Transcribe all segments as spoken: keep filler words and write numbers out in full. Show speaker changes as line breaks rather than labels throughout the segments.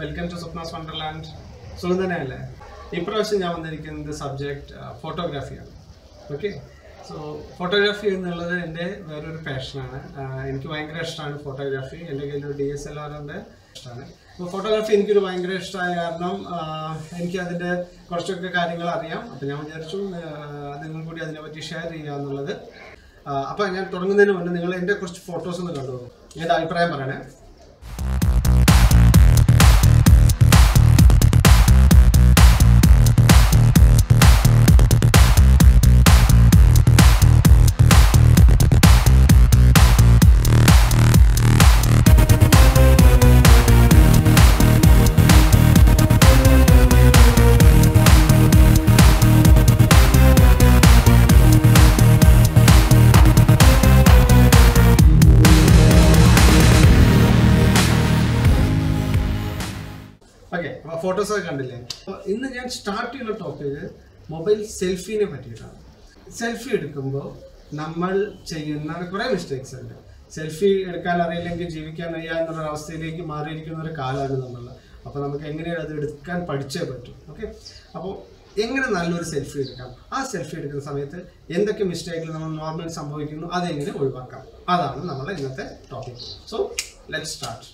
Welcome to SWAPNA'S Wonderland. So, in this the subject uh, photography. Okay. So, photography is a passion. I am photography. I am D S L R. So, photography is a passion. I am share Okay, photos are kandille. In the start your topic mobile selfie ne pattiyana. Selfie edukkumbo nammal cheyyunna kore mistakes undu. Selfie edukkan ariyillengi jeevikkan ayya enna avasthayilekku maariyirikkunna oru kaalanu nammalla. Appo namukku engane adu edukkan padiche pattu. Okay? Appo engane nalloru selfie edukam. Aa selfie edukkunna samayathu endokke mistakes nammal normal sambhavikkunnu adu engane olivakam. Adana nammala innathe topic. So let's start.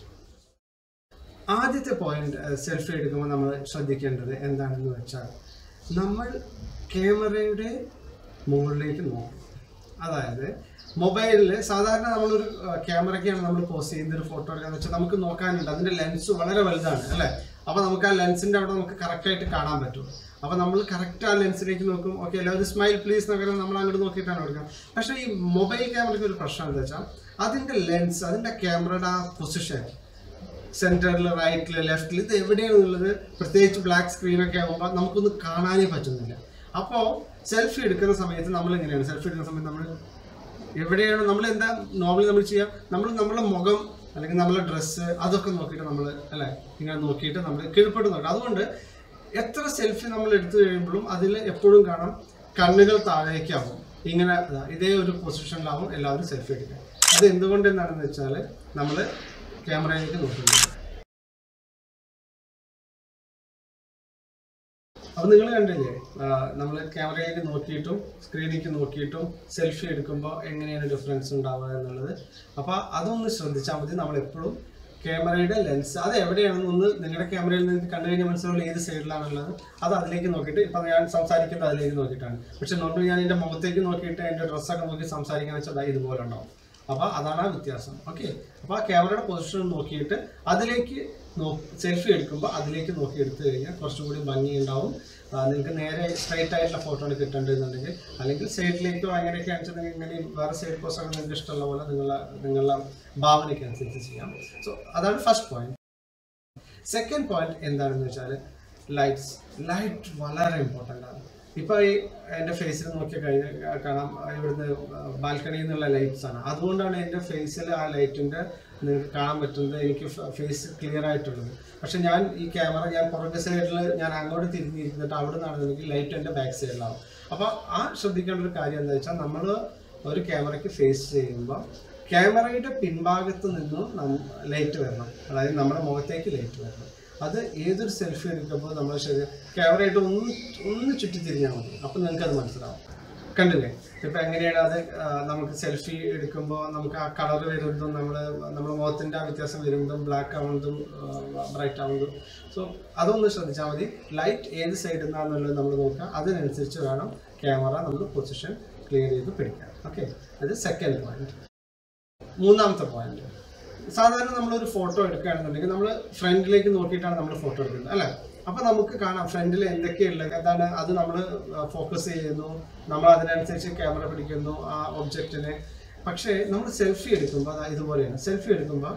ആദ്യത്തെ point selfie എടുക്കുമ്പോൾ നമ്മൾ ശ്രദ്ധിക്കേണ്ടത് എന്താണെന്ന് വെച്ചാൽ നമ്മൾ ക്യാമറയുടെ മുകളിലേക്ക് നോക്കും. അതായത് മൊബൈലിൽ സാധാരണ നമ്മളൊരു ക്യാമറയ്ക്കാണ് നമ്മൾ പോസ്റ്റ് ചെയ്യുന്ന ഒരു ഫോട്ടോ എടുക്കാന്ന് വെച്ചാൽ നമുക്ക് നോക്കാനുണ്ട്, അതിൻ്റെ ലെൻസ് വളരെ വലുതാണ് അല്ലേ. അപ്പോൾ നമുക്ക് ആ ലെൻസിൻ്റെ അവിടെ നമുക്ക് കറക്റ്റായിട്ട് കാണാൻ പറ്റും. അപ്പോൾ നമ്മൾ കറക്റ്റ് ആ ലെൻസിലേക്ക് നോക്കും. ഓക്കെ, എല്ലാവരും സ്മൈൽ പ്ലീസ് എന്നൊക്കെ നമ്മൾ അങ്ങോട്ട് നോക്കിയിട്ടാണ് എടുക്കുക. പക്ഷേ ഈ മൊബൈൽ ക്യാമറയ്ക്ക് ഒരു പ്രശ്നം എന്താ വെച്ചാൽ അതിൻ്റെ ലെൻസ്, അതിൻ്റെ ക്യാമറയുടെ ആ പൊസിഷൻ സെൻറ്ററിൽ, റൈറ്റിൽ, ലെഫ്റ്റിൽ, ഇത് എവിടെയാണെന്നുള്ളത് പ്രത്യേകിച്ച് ബ്ലാക്ക് സ്ക്രീനൊക്കെ ആകുമ്പോൾ നമുക്കൊന്നും കാണാനേ പറ്റുന്നില്ല. അപ്പോൾ സെൽഫി എടുക്കുന്ന സമയത്ത് നമ്മൾ എങ്ങനെയാണ് സെൽഫി എടുക്കുന്ന സമയത്ത് നമ്മൾ എവിടെയാണ് നമ്മൾ എന്താ നോർമലി നമ്മൾ ചെയ്യുക, നമ്മൾ നമ്മുടെ മുഖം അല്ലെങ്കിൽ നമ്മളെ ഡ്രസ്സ് അതൊക്കെ നോക്കിയിട്ട് നമ്മൾ അല്ലേ ഇങ്ങനെ നോക്കിയിട്ട് നമ്മൾ കീഴ്പ്പെട്ട് നോക്കാം. അതുകൊണ്ട് എത്ര സെൽഫി നമ്മൾ എടുത്തു കഴിയുമ്പോഴും അതിൽ എപ്പോഴും കാണാം കണ്ണുകൾ താഴേക്കാവും, ഇങ്ങനെ ഇതേ ഒരു പൊസിഷനിലാവും എല്ലാവരും സെൽഫി എടുക്കുക. അത് എന്തുകൊണ്ട് എന്താണെന്ന് വെച്ചാൽ നമ്മൾ ക്യാമറയിലേക്ക് നോക്കുന്നത്. അപ്പോൾ നിങ്ങൾ കണ്ടില്ലേ നമ്മൾ ക്യാമറയിലേക്ക് നോക്കിയിട്ടും സ്ക്രീനിലേക്ക് നോക്കിയിട്ടും സെൽഫി എടുക്കുമ്പോൾ എങ്ങനെയാണ് ഡിഫറൻസ് ഉണ്ടാവുക എന്നുള്ളത്. അപ്പോൾ അതൊന്ന് ശ്രദ്ധിച്ചാൽ മതി. നമ്മളെപ്പോഴും ക്യാമറയുടെ ലെൻസ് അത് എവിടെയാണെന്ന് ഒന്ന് നിങ്ങളുടെ ക്യാമറയിൽ നിന്ന് കണ്ടു കഴിഞ്ഞാൽ മനസ്സിലുള്ള ഏത് സൈഡിലാണുള്ളത് അത് അതിലേക്ക് നോക്കിയിട്ട്, ഇപ്പം ഞാൻ സംസാരിക്കുന്നത് അതിലേക്ക് നോക്കിയിട്ടാണ്. പക്ഷെ നോർമലി ഞാൻ എൻ്റെ മുഖത്തേക്ക് നോക്കിയിട്ട് എൻ്റെ ഡ്രസ്സൊക്കെ നോക്കി സംസാരിക്കാന്ന് വെച്ചാൽ അത് ഇതുപോലെ ഉണ്ടാവും. അപ്പോൾ അതാണ് ആ വ്യത്യാസം. ഓക്കെ, അപ്പോൾ ആ ക്യാമറയുടെ പൊസിഷൻ നോക്കിയിട്ട് അതിലേക്ക് നോ സെൽഫി എടുക്കുമ്പോൾ അതിലേക്ക് നോക്കി എടുത്തു കഴിഞ്ഞാൽ കുറച്ചും കൂടി ഭംഗി ഉണ്ടാവും. നിങ്ങൾക്ക് നേരെ സ്ട്രൈറ്റ് ആയിട്ടുള്ള ഫോട്ടോ ആണ് കിട്ടേണ്ടതെന്നുണ്ടെങ്കിൽ, അല്ലെങ്കിൽ സൈഡിലേക്കോ അങ്ങനെയൊക്കെ അണിച്ചിട്ടുണ്ടെങ്കിൽ ഇങ്ങനെ വേറെ സൈഡ് പോസ്റ്റൊക്കെ നിങ്ങൾക്ക് ഇഷ്ടമുള്ള പോലെ നിങ്ങളെ നിങ്ങളുടെ ഭാവനയ്ക്ക് അനുസരിച്ച് ചെയ്യാം. സോ അതാണ് ഫസ്റ്റ് പോയിന്റ്. സെക്കൻഡ് പോയിന്റ് എന്താണെന്ന് വെച്ചാൽ ലൈറ്റ്സ്. ലൈറ്റ് വളരെ ഇമ്പോർട്ടൻ്റ് ആണ്. ഇപ്പോൾ ഈ എൻ്റെ ഫേസിൽ നോക്കിയാൽ കഴിഞ്ഞാൽ കാണാം ഇവിടുന്ന് ബാൽക്കണിയിൽ നിന്നുള്ള ലൈറ്റ്സ് ആണ്. അതുകൊണ്ടാണ് എൻ്റെ ഫേസിൽ ആ ലൈറ്റിൻ്റെ നിങ്ങൾക്ക് കാണാൻ പറ്റുന്നത്, എനിക്ക് ഫേസ് ക്ലിയർ ആയിട്ടുള്ളത്. പക്ഷെ ഞാൻ ഈ ക്യാമറ ഞാൻ പുറകെ സൈഡിൽ ഞാൻ അങ്ങോട്ട് തിരിഞ്ഞിരുന്നിട്ട് അവിടെ നിന്നാണെന്നുണ്ടെങ്കിൽ ലൈറ്റ് എൻ്റെ ബാക്ക് സൈഡിലാവും. അപ്പോൾ ആ ശ്രദ്ധിക്കേണ്ട ഒരു കാര്യം എന്താ വെച്ചാൽ നമ്മൾ ഒരു ക്യാമറയ്ക്ക് ഫേസ് ചെയ്യുമ്പോൾ ക്യാമറയുടെ പിൻഭാഗത്ത് നിന്നും ലൈറ്റ് വരണം, അതായത് നമ്മുടെ മുഖത്തേക്ക് ലൈറ്റ് വരണം. അത് ഏതൊരു സെൽഫി എടുക്കുമ്പോൾ നമ്മൾ ശരി ക്യാമറയായിട്ട് ഒന്ന് ഒന്ന് ചുറ്റി തിരിഞ്ഞാൽ മതി, അപ്പം നിങ്ങൾക്കത് മനസ്സിലാവും. കണ്ടില്ലേ ഇപ്പം എങ്ങനെയാണ് അത് നമുക്ക് സെൽഫി എടുക്കുമ്പോൾ നമുക്ക് ആ കളർ വരുന്നതും നമ്മൾ നമ്മുടെ മുഖത്തിൻ്റെ ആ വ്യത്യാസം വരുന്നതും ബ്ലാക്ക് ആവുന്നതും ബ്രൈറ്റ് ആവുന്നതും. സോ അതൊന്ന് ശ്രദ്ധിച്ചാൽ മതി. ലൈറ്റ് ഏത് സൈഡിൽ നിന്നാണെന്നുള്ളത് നമ്മൾ നോക്കുക, അതിനനുസരിച്ച് വേണം ക്യാമറ നമ്മൾ പൊസിഷൻ ക്ലിയർ ചെയ്ത് പിടിക്കാം. ഓക്കെ, അത് സെക്കൻഡ് പോയിന്റ്. മൂന്നാമത്തെ പോയിന്റ്, സാധാരണ നമ്മളൊരു ഫോട്ടോ എടുക്കുകയാണെന്നുണ്ടെങ്കിൽ നമ്മൾ ഫ്രണ്ടിലേക്ക് നോക്കിയിട്ടാണ് നമ്മൾ ഫോട്ടോ എടുക്കുന്നത് അല്ലേ. അപ്പോൾ നമുക്ക് കാണാം ഫ്രണ്ടിൽ എന്തൊക്കെയുള്ളത്, എന്താണ് അത് നമ്മൾ ഫോക്കസ് ചെയ്യുന്നു, നമ്മൾ അതിനനുസരിച്ച് ക്യാമറ പിടിക്കുന്നു ആ ഒബ്ജക്റ്റിനെ. പക്ഷേ നമ്മൾ സെൽഫി എടുക്കുമ്പോൾ അത് ഇതുപോലെയാണ്. സെൽഫി എടുക്കുമ്പോൾ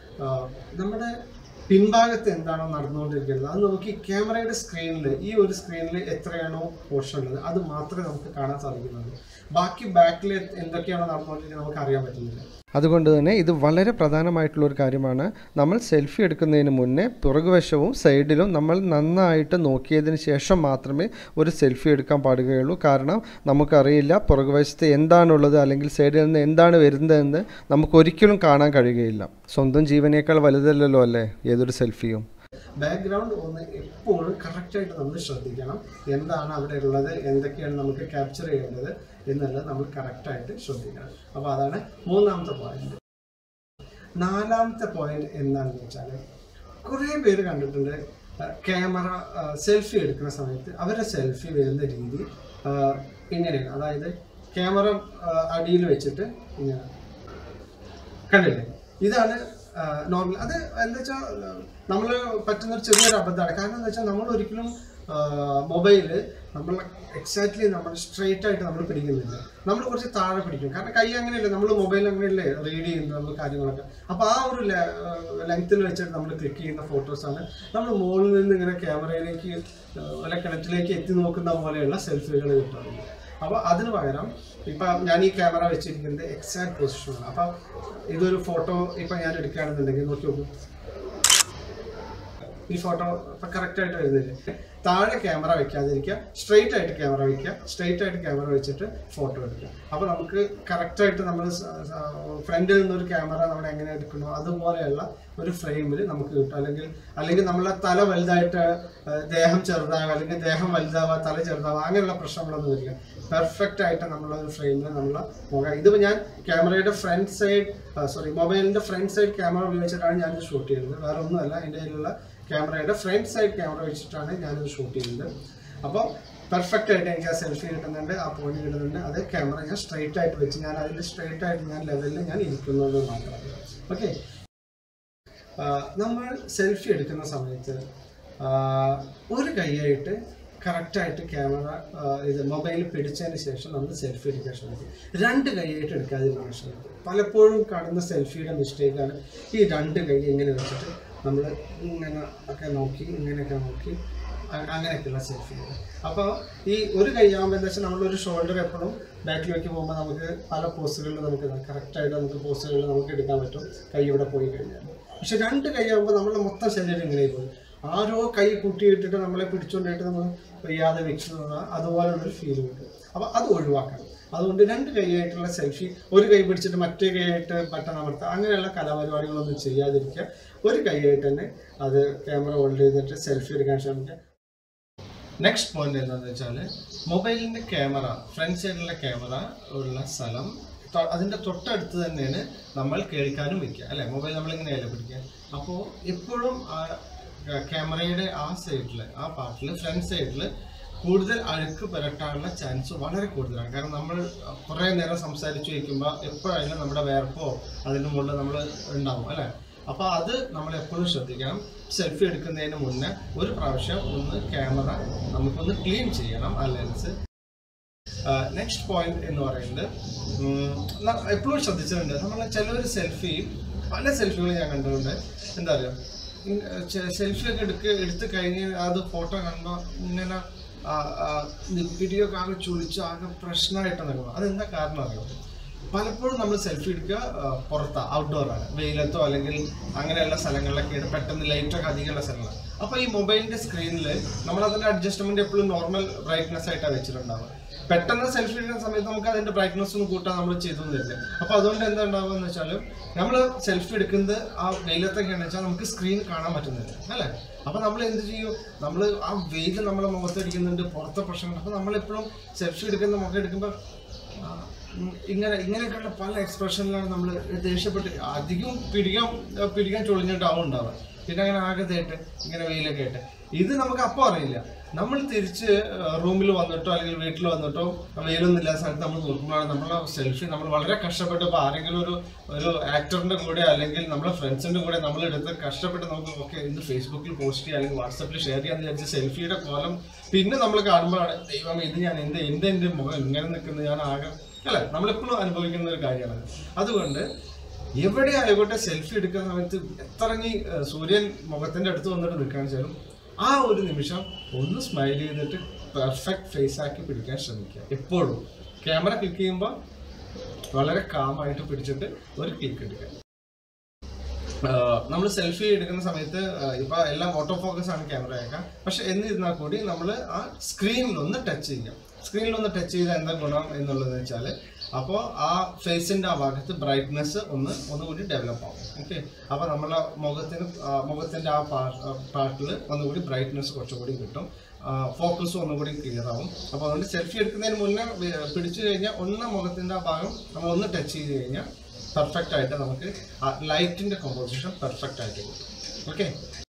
നമ്മുടെ പിൻഭാഗത്ത് എന്താണോ നടന്നുകൊണ്ടിരിക്കുന്നത് അത് നോക്കി ക്യാമറയുടെ സ്ക്രീനിൽ ഈ ഒരു സ്ക്രീനിൽ എത്രയാണോ പോർഷൻ ഉള്ളത് അത് മാത്രമേ നമുക്ക് കാണാൻ സാധിക്കുന്നുള്ളൂ. ബാക്കി ബാക്കിൽ എന്തൊക്കെയാണോ നടന്നുകൊണ്ടിരിക്കുന്നത് നമുക്ക് അറിയാൻ പറ്റുന്നില്ല.
അതുകൊണ്ട് തന്നെ ഇത് വളരെ പ്രധാനമായിട്ടുള്ളൊരു കാര്യമാണ്. നമ്മൾ സെൽഫി എടുക്കുന്നതിന് മുന്നേ പുറകുവശവും സൈഡിലും നമ്മൾ നന്നായിട്ട് നോക്കിയതിന് ശേഷം മാത്രമേ ഒരു സെൽഫി എടുക്കാൻ പാടുകയുള്ളൂ. കാരണം നമുക്കറിയില്ല പുറകുവശത്ത് എന്താണുള്ളത് അല്ലെങ്കിൽ സൈഡിൽ നിന്ന് എന്താണ് വരുന്നതെന്ന് നമുക്കൊരിക്കലും കാണാൻ കഴിയുകയില്ല. സ്വന്തം ജീവനേക്കാൾ വലുതല്ലല്ലോ അല്ലേ ഏതൊരു സെൽഫിയും.
ബാക്ക്ഗ്രൗണ്ട് ഒന്ന് എപ്പോഴും കറക്റ്റായിട്ട് നമ്മൾ ശ്രദ്ധിക്കണം. എന്താണ് അവിടെ ഉള്ളത്, എന്തൊക്കെയാണ് നമുക്ക് ക്യാപ്ചർ ചെയ്യേണ്ടത് എന്നുള്ളത് നമ്മൾ കറക്റ്റായിട്ട് ശ്രദ്ധിക്കണം. അപ്പോൾ അതാണ് മൂന്നാമത്തെ പോയിന്റ്. നാലാമത്തെ പോയിന്റ് എന്താണെന്ന് വെച്ചാൽ, കുറേ പേര് കണ്ടിട്ടുണ്ട് ക്യാമറ സെൽഫി എടുക്കുന്ന സമയത്ത് അവരുടെ സെൽഫി വരുന്ന രീതി ഇങ്ങനെയാണ്. അതായത് ക്യാമറ അടിയിൽ വെച്ചിട്ട് ഇങ്ങനെ കണ്ടില്ലേ, ഇതാണ് നോർമൽ. അത് എന്താ വെച്ചാൽ നമ്മൾ പറ്റുന്നൊരു ചെറിയൊരു അബദ്ധമാണ്. കാരണം എന്താ വെച്ചാൽ നമ്മൾ ഒരിക്കലും മൊബൈല് നമ്മൾ എക്സാക്ട്ലി നമ്മൾ സ്ട്രെയിറ്റ് ആയിട്ട് നമ്മൾ പിടിക്കുന്നില്ല, നമ്മൾ കുറച്ച് താഴെ പിടിക്കും. കാരണം കൈ അങ്ങനെയല്ലേ, നമ്മൾ മൊബൈൽ അങ്ങനെയല്ലേ റീഡ് ചെയ്യുന്നത് നമ്മൾ കാര്യങ്ങളൊക്കെ. അപ്പോൾ ആ ഒരു ലെങ്ത്തിൽ വെച്ചിട്ട് നമ്മൾ ക്ലിക്ക് ചെയ്യുന്ന ഫോട്ടോസാണ് നമ്മൾ മുകളിൽ നിന്ന് ഇങ്ങനെ ക്യാമറയിലേക്ക് അല്ല കിണറ്റിലേക്ക് എത്തി നോക്കുന്ന പോലെയുള്ള സെൽഫികൾ കിട്ടാറുണ്ട്. അപ്പോൾ അതിന് പകരം ഇപ്പം ഞാൻ ഈ ക്യാമറ വെച്ചിരിക്കുന്നത് എക്സാക്ട് പൊസിഷനാണ്. അപ്പം ഇതൊരു ഫോട്ടോ ഇപ്പം ഞാൻ എടുക്കുകയാണെന്നുണ്ടെങ്കിൽ നോക്കി നോക്കും, ഈ ഫോട്ടോ ഇപ്പം കറക്റ്റായിട്ട് വരുന്നില്ലേ. താഴെ ക്യാമറ വെക്കാതിരിക്കുക, സ്ട്രെയിറ്റ് ആയിട്ട് ക്യാമറ വയ്ക്കുക, സ്ട്രെയിറ്റ് ആയിട്ട് ക്യാമറ വെച്ചിട്ട് ഫോട്ടോ എടുക്കുക. അപ്പോൾ നമുക്ക് കറക്റ്റായിട്ട് നമ്മൾ ഫ്രണ്ടിൽ നിന്നൊരു ക്യാമറ നമ്മൾ എങ്ങനെ എടുക്കണോ അതുപോലെയുള്ള ഒരു ഫ്രെയിമിൽ നമുക്ക് കിട്ടും. അല്ലെങ്കിൽ അല്ലെങ്കിൽ നമ്മളെ തല വലുതായിട്ട് ദേഹം ചെറുതാവുക, അല്ലെങ്കിൽ ദേഹം വലുതാവുക തല ചെറുതാവുക, അങ്ങനെയുള്ള പ്രശ്നങ്ങളൊന്നും വരില്ല. പെർഫെക്റ്റ് ആയിട്ട് നമ്മളൊരു ഫ്രെയിമിൽ നമ്മൾ പോകാം. ഇതിപ്പോൾ ഞാൻ ക്യാമറയുടെ ഫ്രണ്ട് സൈഡ് സോറി മൊബൈലിൻ്റെ ഫ്രണ്ട് സൈഡ് ക്യാമറ ഉപയോഗിച്ചിട്ടാണ് ഞാനിത് ഷൂട്ട് ചെയ്യുന്നത്. വേറെ ഒന്നുമല്ല, എൻ്റെ കയ്യിലുള്ള ക്യാമറയുടെ ഫ്രണ്ട് സൈഡ് ക്യാമറ വെച്ചിട്ടാണ് ഞാനിത് ഷൂട്ട് ചെയ്യുന്നത്. അപ്പോൾ പെർഫെക്റ്റ് ആയിട്ട് എനിക്ക് ആ സെൽഫി കിട്ടുന്നുണ്ട്, ആ പോയിന്റ് കിട്ടുന്നുണ്ട്. അത് ക്യാമറ ഞാൻ സ്ട്രെയിറ്റ് ആയിട്ട് വെച്ച് ഞാൻ അതിൽ സ്ട്രെയിറ്റ് ആയിട്ട് ഞാൻ ലെവലിൽ ഞാൻ ഇരിക്കുന്നത് മാത്രമാണ്. ഓക്കെ, നമ്മൾ സെൽഫി എടുക്കുന്ന സമയത്ത് ഒരു കൈയായിട്ട് കറക്റ്റായിട്ട് ക്യാമറ ഇത് മൊബൈൽ പിടിച്ചതിന് ശേഷം നമ്മൾ സെൽഫി എടുക്കാൻ ശ്രമിക്കും. രണ്ട് കൈയായിട്ട് എടുക്കാതിരിക്കാൻ ശ്രമിക്കും. പലപ്പോഴും കാണുന്ന സെൽഫിയുടെ മിസ്റ്റേക്കാണ് ഈ രണ്ട് കൈ ഇങ്ങനെ വെച്ചിട്ട് നമ്മൾ ഇങ്ങനെ ഒക്കെ നോക്കി ഇങ്ങനെയൊക്കെ നോക്കി അങ്ങനെയൊക്കെയുള്ള സെൽഫികൾ. അപ്പോൾ ഈ ഒരു കൈയാകുമ്പോൾ എന്താ വെച്ചാൽ നമ്മളൊരു ഷോൾഡർ എപ്പോഴും ബാക്കിലേക്ക് പോകുമ്പോൾ നമുക്ക് പല പോസുകളിൽ നമുക്ക് കറക്റ്റായിട്ട് നമുക്ക് പോസുകളിൽ നമുക്ക് എടുക്കാൻ പറ്റും കൈ ഇവിടെ പോയി കഴിഞ്ഞാൽ. പക്ഷെ രണ്ട് കൈയാകുമ്പോൾ നമ്മൾ മൊത്തം ശരീരം ഇങ്ങനെ പോയി ആരോ കൈ കൂട്ടിയിട്ടിട്ട് നമ്മളെ പിടിച്ചുകൊണ്ടിട്ട് നമ്മൾ വയ്യാതെ വെക്കുന്നത് അതുപോലുള്ളൊരു ഫീൽ കിട്ടും. അപ്പോൾ അത് ഒഴിവാക്കണം. അതുകൊണ്ട് രണ്ട് കൈയായിട്ടുള്ള സെൽഫി, ഒരു കൈ പിടിച്ചിട്ട് മറ്റേ കൈയായിട്ട് ബട്ടൺ അമർത്തുക, അങ്ങനെയുള്ള കലാപരിപാടികളൊന്നും ചെയ്യാതിരിക്കുക. ഒരു കൈയായിട്ട് തന്നെ അത് ക്യാമറ ഹോൾഡ് ചെയ്തിട്ട് സെൽഫി എടുക്കാൻ ശ്രമിക്കുക. നെക്സ്റ്റ് പോയിന്റ് എന്താണെന്ന് വെച്ചാൽ, മൊബൈലിൻ്റെ ക്യാമറ ഫ്രണ്ട് സൈഡിലുള്ള ക്യാമറ ഉള്ള സ്ഥലം അതിൻ്റെ തൊട്ടടുത്ത് തന്നെയാണ് നമ്മൾ കേൾക്കാനും വയ്ക്കുക, അല്ലേ? മൊബൈൽ നമ്മളിങ്ങനെയല്ലേ പിടിക്കുക. അപ്പോൾ എപ്പോഴും ആ ക്യാമറയുടെ ആ സൈഡിൽ ആ പാർട്ടിൽ ഫ്രണ്ട് സൈഡിൽ കൂടുതൽ അഴുക്ക് പുരട്ടാനുള്ള ചാൻസ് വളരെ കൂടുതലാണ്. കാരണം നമ്മൾ കുറേ നേരം സംസാരിച്ച് വയ്ക്കുമ്പോൾ എപ്പോഴായാലും നമ്മുടെ വേർപ്പോ അതിന് മുകളിൽ നമ്മൾ ഉണ്ടാവും, അല്ലേ? അപ്പോൾ അത് നമ്മൾ എപ്പോഴും ശ്രദ്ധിക്കണം. സെൽഫി എടുക്കുന്നതിന് മുന്നേ ഒരു പ്രാവശ്യം ഒന്ന് ക്യാമറ നമുക്കൊന്ന് ക്ലീൻ ചെയ്യണം, ആ ലെൻസ്. നെക്സ്റ്റ് പോയിന്റ് എന്ന് പറയുന്നത്, എപ്പോഴും ശ്രദ്ധിച്ചിട്ടുണ്ട് നമ്മൾ ചിലവർ സെൽഫി പല സെൽഫികളും ഞാൻ കണ്ടിട്ടുണ്ട്. എന്താ പറയുക, സെൽഫിയൊക്കെ എടുക്കുക എടുത്ത് കഴിഞ്ഞ് അത് ഫോട്ടോ കണ്ടോ ഇങ്ങനെ വീഡിയോ ആകെ ചുളിച്ച് ആകെ പ്രശ്നമായിട്ട് നിൽക്കണം. അതെന്താ കാരണം അറിയാം? പലപ്പോഴും നമ്മൾ സെൽഫി എടുക്കുക പുറത്താണ്, ഔട്ട്ഡോറാണ്, വെയിലത്തോ അല്ലെങ്കിൽ അങ്ങനെയുള്ള സ്ഥലങ്ങളിലൊക്കെയാണ്, പെട്ടെന്ന് ലൈറ്റൊക്കെ അധികമുള്ള സ്ഥലങ്ങളാണ്. അപ്പോൾ ഈ മൊബൈലിൻ്റെ സ്ക്രീനിൽ നമ്മളതിൻ്റെ അഡ്ജസ്റ്റ്മെൻറ്റ് എപ്പോഴും നോർമൽ ബ്രൈറ്റ്നെസ് ആയിട്ടാണ് വെച്ചിട്ടുണ്ടാവുക. പെട്ടെന്ന് സെൽഫി എടുക്കുന്ന സമയത്ത് നമുക്ക് അതിൻ്റെ ബ്രൈറ്റ്നെസ് ഒന്നും കൂട്ടാൻ നമ്മൾ ചെയ്തൊന്നുമില്ല. അപ്പോൾ അതുകൊണ്ട് എന്താ ഉണ്ടാവുക എന്ന് വെച്ചാൽ, നമ്മൾ സെൽഫി എടുക്കുന്നത് ആ വെയിലത്തൊക്കെയാണെന്ന് വെച്ചാൽ നമുക്ക് സ്ക്രീൻ കാണാൻ പറ്റുന്നില്ല, അല്ലേ? അപ്പോൾ നമ്മൾ എന്ത് ചെയ്യും, നമ്മൾ ആ വെയിൽ നമ്മളെ മുഖത്തടിക്കുന്നുണ്ട്, പുറത്തെ പ്രശ്നങ്ങൾ. അപ്പോൾ നമ്മളെപ്പോഴും സെൽഫി എടുക്കുന്ന മുഖം എടുക്കുമ്പോൾ ഇങ്ങനെ ഇങ്ങനെയൊക്കെയുള്ള പല എക്സ്പ്രഷനിലാണ് നമ്മൾ ദേഷ്യപ്പെട്ട് അധികം പിടിക്കാൻ പിടിക്കാൻ ചൊളിഞ്ഞിട്ടാവും ഉണ്ടാവുക. പിന്നെ അങ്ങനെ ആകത്തായിട്ട് ഇങ്ങനെ വെയിലൊക്കെ ആയിട്ട് ഇത് നമുക്ക് അപ്പോൾ അറിയില്ല. നമ്മൾ തിരിച്ച് റൂമിൽ വന്നിട്ടോ അല്ലെങ്കിൽ വീട്ടിൽ വന്നിട്ടോ വെയിലൊന്നും ഇല്ലാത്ത സ്ഥലത്ത് നമ്മൾ നോക്കുമ്പോഴാണ് നമ്മളെ സെൽഫി നമ്മൾ വളരെ കഷ്ടപ്പെട്ട്, ഇപ്പോൾ ആരെങ്കിലും ഒരു ഒരു ആക്ടറിൻ്റെ കൂടെ അല്ലെങ്കിൽ നമ്മളെ ഫ്രണ്ട്സിൻ്റെ കൂടെ നമ്മൾ എടുത്ത് കഷ്ടപ്പെട്ട് നമുക്ക് ഓക്കെ ഇന്ന് ഫേസ്ബുക്കിൽ പോസ്റ്റ് ചെയ്യുക അല്ലെങ്കിൽ വാട്സപ്പിൽ ഷെയർ ചെയ്യാമെന്ന് വിചാരിച്ച് സെൽഫിയുടെ കോലം പിന്നെ നമ്മൾ കാണുമ്പോഴാണ് ദൈവം ഇത് ഞാൻ എൻ്റെ എൻ്റെ എൻ്റെ മുഖം ഇങ്ങനെ നിൽക്കുന്നത് ഞാൻ ആകെ, അല്ലേ? നമ്മളെപ്പോഴും അനുഭവിക്കുന്ന ഒരു കാര്യമാണ്. അതുകൊണ്ട് എവിടെ ആയിക്കോട്ടെ സെൽഫി എടുക്കുന്ന സമയത്ത് എത്രങ്ങി സൂര്യൻ മുഖത്തിൻ്റെ അടുത്ത് വന്നിട്ട് നിൽക്കാൻ വെച്ചാലും ആ ഒരു നിമിഷം ഒന്ന് സ്മൈൽ ചെയ്തിട്ട് പെർഫെക്റ്റ് ഫേസ് ആക്കി പിടിക്കാൻ ശ്രമിക്കുക. എപ്പോഴും ക്യാമറ ക്ലിക്ക് ചെയ്യുമ്പോൾ വളരെ കാമായിട്ട് പിടിച്ചിട്ട് ഒരു ക്ലിക്ക് എടുക്കുക. നമ്മൾ സെൽഫി എടുക്കുന്ന സമയത്ത് ഇപ്പോൾ എല്ലാം ഓട്ടോ ഫോക്കസ് ആണ് ക്യാമറയൊക്കെ, പക്ഷെ എന്നിരുന്നാൽ കൂടി നമ്മൾ ആ സ്ക്രീനിലൊന്ന് ടച്ച് ചെയ്യുക. സ്ക്രീനിലൊന്ന് ടച്ച് ചെയ്താൽ എന്താ ഗുണം എന്നുള്ളതെന്ന് വെച്ചാൽ അപ്പോൾ ആ ഫേസിൻ്റെ ആ ഭാഗത്ത് ബ്രൈറ്റ്നെസ് ഒന്ന് ഒന്നുകൂടി ഡെവലപ്പ് ആവും. ഓക്കെ, അപ്പോൾ നമ്മളെ മുഖത്തിന് മുഖത്തിൻ്റെ ആ പാർട്ടിൽ ഒന്നുകൂടി ബ്രൈറ്റ്നെസ് കുറച്ചുകൂടി കിട്ടും, ഫോക്കസും ഒന്നുകൂടി ക്ലിയർ ആവും. അപ്പോൾ അതുകൊണ്ട് സെൽഫി എടുക്കുന്നതിന് മുന്നേ പിടിച്ചു കഴിഞ്ഞാൽ ഒന്ന് മുഖത്തിൻ്റെ ആ ഭാഗം നമ്മളൊന്ന് ടച്ച് ചെയ്ത് കഴിഞ്ഞാൽ പെർഫെക്റ്റ് ആയിട്ട് നമുക്ക് ലൈറ്റിൻ്റെ കോമ്പോസിഷൻ പെർഫെക്റ്റ് ആയിട്ട് കിട്ടും. ഓക്കെ,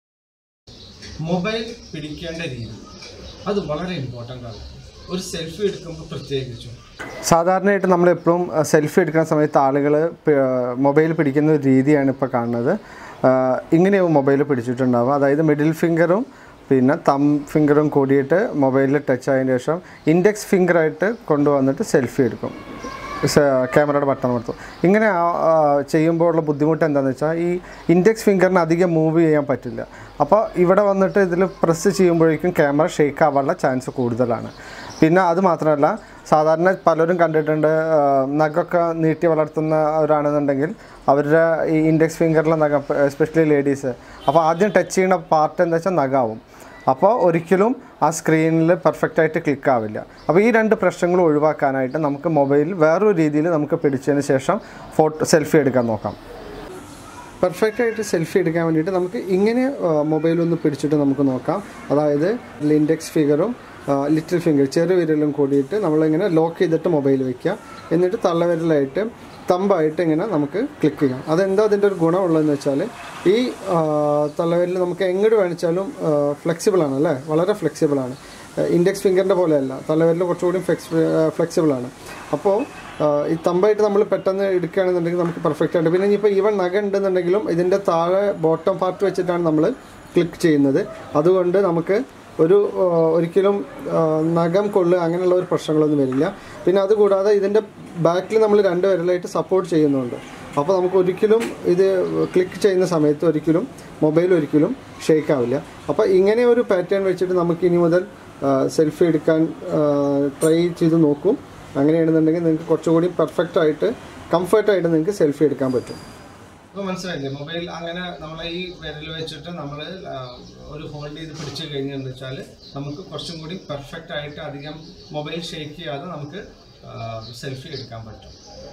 മൊബൈൽ പിടിക്കേണ്ട രീതി അത് വളരെ ഇമ്പോർട്ടൻ്റ് ആണ്, ഒരു സെൽഫി എടുക്കുമ്പോൾ പ്രത്യേകിച്ചും.
സാധാരണയായിട്ട് നമ്മളെപ്പോഴും സെൽഫി എടുക്കുന്ന സമയത്ത് ആളുകൾ മൊബൈൽ പിടിക്കുന്ന ഒരു രീതിയാണ് ഇപ്പോൾ കാണുന്നത്. ഇങ്ങനെയാവും മൊബൈൽ പിടിച്ചിട്ടുണ്ടാവുക, അതായത് മിഡിൽ ഫിംഗറും പിന്നെ തം ഫിംഗറും കൂടിയിട്ട് മൊബൈലിൽ ടച്ച് ആയതിനു ശേഷം ഇൻഡെക്സ് ഫിംഗറായിട്ട് കൊണ്ടുവന്നിട്ട് സെൽഫി എടുക്കും, ക്യാമറയുടെ ബട്ടൺ കൊടുത്തു. ഇങ്ങനെ ചെയ്യുമ്പോഴുള്ള ബുദ്ധിമുട്ട് എന്താണെന്ന് വെച്ചാൽ ഈ ഇൻഡെക്സ് ഫിംഗറിന് അധികം മൂവ് ചെയ്യാൻ പറ്റില്ല. അപ്പോൾ ഇവിടെ വന്നിട്ട് ഇതിൽ പ്രസ് ചെയ്യുമ്പോഴേക്കും ക്യാമറ ഷേക്ക് ആവാനുള്ള ചാൻസ് കൂടുതലാണ്. പിന്നെ അത് മാത്രമല്ല, സാധാരണ പലരും കണ്ടിട്ടുണ്ട് നഖമൊക്കെ നീട്ടി വളർത്തുന്നവരാണെന്നുണ്ടെങ്കിൽ അവരുടെ ഈ ഇൻഡെക്സ് ഫിംഗറിലെ നഖം, എസ്പെഷ്യലി ലേഡീസ്, അപ്പോൾ ആദ്യം ടച്ച് ചെയ്യുന്ന പാർട്ട് എന്താ വെച്ചാൽ നഖമാവും. അപ്പോൾ ഒരിക്കലും ആ സ്ക്രീനിൽ പെർഫെക്റ്റായിട്ട് ക്ലിക്ക് ആവില്ല. അപ്പോൾ ഈ രണ്ട് പ്രശ്നങ്ങൾ ഒഴിവാക്കാനായിട്ട് നമുക്ക് മൊബൈൽ വേറൊരു രീതിയിൽ നമുക്ക് പിടിച്ചതിന് ശേഷം ഫോട്ടോ സെൽഫി എടുക്കാൻ നോക്കാം. പെർഫെക്റ്റായിട്ട് സെൽഫി എടുക്കാൻ വേണ്ടിയിട്ട് നമുക്ക് ഇങ്ങനെ മൊബൈലൊന്ന് പിടിച്ചിട്ട് നമുക്ക് നോക്കാം. അതായത് ഇൻഡെക്സ് ഫിംഗറും ലിറ്റിൽ ഫിംഗർ ചെറിയ വിരലും കൂടിയിട്ട് നമ്മളിങ്ങനെ ലോക്ക് ചെയ്തിട്ട് മൊബൈൽ വയ്ക്കുക. എന്നിട്ട് തള്ളവിരലായിട്ട് തമ്പായിട്ട് ഇങ്ങനെ നമുക്ക് ക്ലിക്ക് ചെയ്യാം. അതെന്താ അതിൻ്റെ ഒരു ഗുണമുള്ളതെന്ന് വെച്ചാൽ ഈ തള്ളവിരൽ നമുക്ക് എങ്ങോട്ട് വേണിച്ചാലും ഫ്ലെക്സിബിളാണ് അല്ലേ, വളരെ ഫ്ലെക്സിബിളാണ്. ഇൻഡെക്സ് ഫിംഗറിൻ്റെ പോലെയല്ല, തള്ളവിരൽ കുറച്ചുകൂടി ഫ്ലെക്സ് ഫ്ലെക്സിബിളാണ്. അപ്പോൾ ഈ തമ്പായിട്ട് നമ്മൾ പെട്ടെന്ന് എടുക്കുകയാണെന്നുണ്ടെങ്കിൽ നമുക്ക് പെർഫെക്റ്റ് ആയിട്ട്. പിന്നെ ഇനിയിപ്പോൾ ഈവൻ നഖ ഉണ്ടെന്നുണ്ടെങ്കിലും ഇതിൻ്റെ താഴെ ബോട്ടം പാർട്ട് വെച്ചിട്ടാണ് നമ്മൾ ക്ലിക്ക് ചെയ്യുന്നത്. അതുകൊണ്ട് നമുക്ക് ഒരു ഒരിക്കലും നഖം കൊള്ളുക അങ്ങനെയുള്ള ഒരു പ്രശ്നങ്ങളൊന്നും വരില്ല. പിന്നെ അതുകൂടാതെ ഇതിൻ്റെ ബാക്കിൽ നമ്മൾ രണ്ട് വിരലായിട്ട് സപ്പോർട്ട് ചെയ്യുന്നുണ്ട്. അപ്പോൾ നമുക്ക് ഒരിക്കലും ഇത് ക്ലിക്ക് ചെയ്യുന്ന സമയത്ത് ഒരിക്കലും മൊബൈൽ ഒരിക്കലും ഷേക്ക് ആവില്ല. അപ്പോൾ ഇങ്ങനെ ഒരു പാറ്റേൺ വെച്ചിട്ട് നമുക്ക് ഇനി മുതൽ സെൽഫി എടുക്കാൻ ട്രൈ ചെയ്ത് നോക്കും. അങ്ങനെയാണെന്നുണ്ടെങ്കിൽ നിങ്ങൾക്ക് കുറച്ചുകൂടി പെർഫെക്റ്റ് ആയിട്ട് കംഫർട്ടായിട്ട് നിങ്ങൾക്ക് സെൽഫി എടുക്കാൻ പറ്റും.
ഇപ്പോൾ മനസ്സിലായില്ലേ, മൊബൈൽ അങ്ങനെ നമ്മൾ ഈ വിരൽ വെച്ചിട്ട് നമ്മൾ ഒരു ഹോൾഡ് ചെയ്ത് പിടിച്ചു കഴിഞ്ഞെന്ന് വെച്ചാൽ നമുക്ക് കുറച്ചും കൂടി പെർഫെക്റ്റ് ആയിട്ട് അധികം മൊബൈൽ ഷേക്ക് ചെയ്യാതെ നമുക്ക് സെൽഫി എടുക്കാൻ പറ്റും.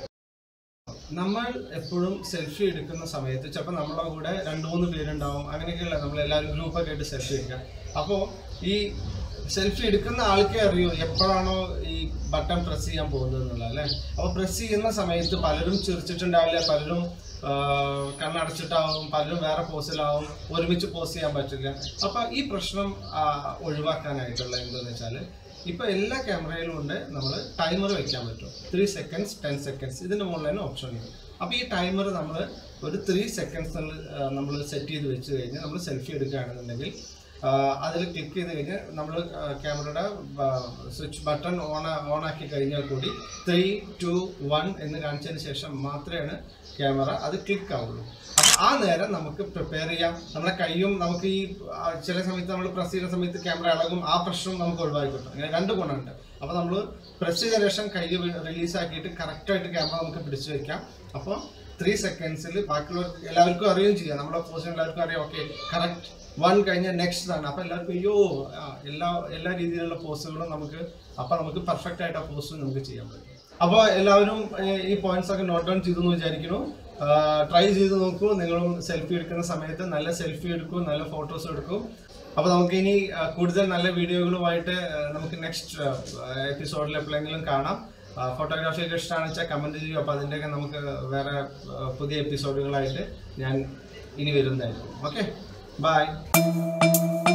നമ്മൾ എപ്പോഴും സെൽഫി എടുക്കുന്ന സമയത്ത് ചിലപ്പോൾ നമ്മളെ കൂടെ രണ്ട് മൂന്ന് പേരുണ്ടാവും, അങ്ങനെയൊക്കെയല്ല നമ്മളെല്ലാവരും ഗ്രൂപ്പൊക്കെ ആയിട്ട് സെൽഫി എടുക്കുക. അപ്പോൾ ഈ സെൽഫി എടുക്കുന്ന ആൾക്കേ അറിയൂ എപ്പോഴാണോ ഈ ബട്ടൺ പ്രസ് ചെയ്യാൻ പോകുന്നത് എന്നുള്ളത് അല്ലേ. അപ്പോൾ പ്രസ് ചെയ്യുന്ന സമയത്ത് പലരും ചിരിച്ചിട്ടുണ്ടാവില്ല, പലരും കണ്ണടച്ചിട്ടാവും, പലരും വേറെ പോസിലാവും, ഒരുമിച്ച് പോസ് ചെയ്യാൻ പറ്റില്ല. അപ്പോൾ ഈ പ്രശ്നം ഒഴിവാക്കാനായിട്ടുള്ള എന്താണെന്ന് വെച്ചാൽ ഇപ്പോൾ എല്ലാ ക്യാമറയിലും ഉണ്ട് നമ്മൾ ടൈമർ വയ്ക്കാൻ പറ്റും. ത്രീ സെക്കൻഡ്സ് ടെൻ സെക്കൻഡ്സ് ഇതിൻ്റെ മുകളിൽ തന്നെ ഓപ്ഷൻ ഉണ്ട്. അപ്പോൾ ഈ ടൈമർ നമ്മൾ ഒരു ത്രീ സെക്കൻഡ്സ് നമ്മൾ സെറ്റ് ചെയ്ത് വെച്ച് കഴിഞ്ഞാൽ നമ്മൾ സെൽഫി എടുക്കുകയാണെന്നുണ്ടെങ്കിൽ അതിൽ ക്ലിക്ക് ചെയ്ത് കഴിഞ്ഞാൽ നമ്മൾ ക്യാമറയുടെ സ്വിച്ച് ബട്ടൺ ഓൺ ഓണാക്കി കഴിഞ്ഞാൽ കൂടി ത്രീ ടു വൺ എന്ന് കാണിച്ചതിന് ശേഷം മാത്രമേ ക്യാമറ അത് ക്ലിക്ക് ആവുള്ളൂ. അപ്പോൾ ആ നേരം നമുക്ക് പ്രിപ്പയർ ചെയ്യാം. നമ്മുടെ കൈയും നമുക്ക് ഈ ചില സമയത്ത് നമ്മൾ പ്രസ് ചെയ്യുന്ന സമയത്ത് ക്യാമറ ഇളകും, ആ പ്രശ്നം നമുക്ക് ഒഴിവാക്കി കിട്ടും. അങ്ങനെ രണ്ട് ഗുണമുണ്ട്. അപ്പോൾ നമ്മൾ പ്രസ് ചെയ്ത ശേഷം കൈ റിലീസാക്കിയിട്ട് കറക്റ്റായിട്ട് ക്യാമറ നമുക്ക് പിടിച്ചു വയ്ക്കാം. അപ്പോൾ ത്രീ സെക്കൻഡ്സിൽ ബാക്കിയുള്ളവർ എല്ലാവർക്കും അറിയുകയും ചെയ്യാം, നമ്മുടെ പോസിഷൻ എല്ലാവർക്കും അറിയാം. ഓക്കെ, കറക്റ്റ് വൺ കഴിഞ്ഞാൽ നെക്സ്റ്റ് ആണ്. അപ്പോൾ എല്ലാവർക്കും അയ്യോ എല്ലാ എല്ലാ രീതിയിലുള്ള പോസുകളും നമുക്ക് അപ്പോൾ നമുക്ക് പെർഫെക്റ്റ് ആയിട്ട് ആ പോസ് നമുക്ക് ചെയ്യാൻ പറ്റും. അപ്പോൾ എല്ലാവരും ഈ പോയിന്റ്സ് ഒക്കെ നോട്ട് ഡൗൺ ചെയ്തു എന്ന് വിചാരിക്കുന്നു. ട്രൈ ചെയ്ത് നോക്കൂ. നിങ്ങളും സെൽഫി എടുക്കുന്ന സമയത്ത് നല്ല സെൽഫി എടുക്കും, നല്ല ഫോട്ടോസ് എടുക്കും. അപ്പോൾ നമുക്ക് ഇനി കൂടുതൽ നല്ല വീഡിയോകളുമായിട്ട് നമുക്ക് നെക്സ്റ്റ് എപ്പിസോഡിൽ എപ്പോഴെങ്കിലും കാണാം. ഫോട്ടോഗ്രാഫിയൊക്കെ ഇഷ്ടമാണെന്ന് വെച്ചാൽ കമൻറ്റ് ചെയ്യും. അപ്പോൾ അതിൻ്റെയൊക്കെ നമുക്ക് വേറെ പുതിയ എപ്പിസോഡുകളായിട്ട് ഞാൻ ഇനി വരുന്നതായിരിക്കും. Okay, by.